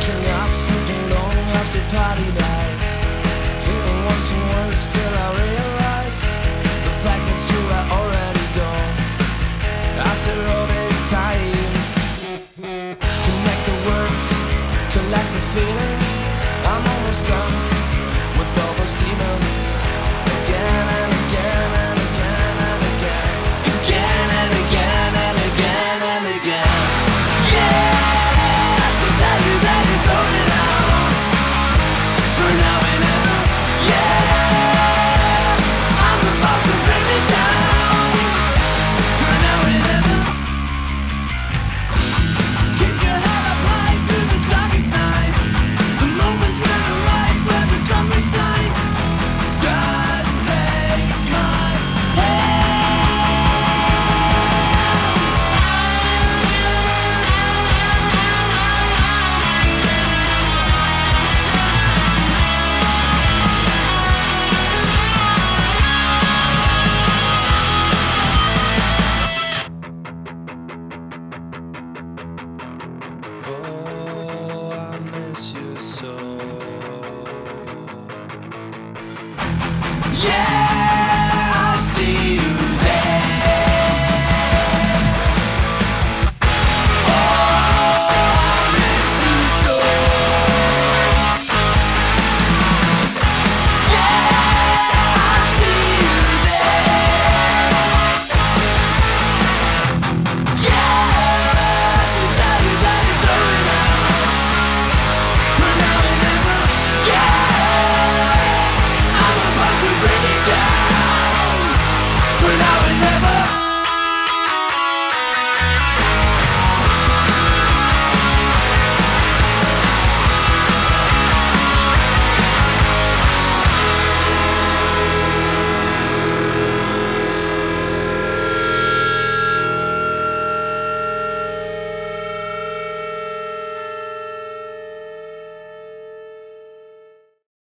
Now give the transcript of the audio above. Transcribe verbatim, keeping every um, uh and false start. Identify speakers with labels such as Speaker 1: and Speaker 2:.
Speaker 1: Waking up, sleeping long after party nights, feeling worse and worse till I realize the fact that you are already gone. After all this time, connect the words, collect the feelings. I'm almost done with all those demons. Again and again and again and again, again and again and again and again. Yeah, so tell you that it's over now, for now and ever. Yeah, I'm about to bring me down, for now and ever. Keep your head up high through the darkest nights. The moment will arrive where the sun will shine. Just take my oh, I miss you so. Yeah.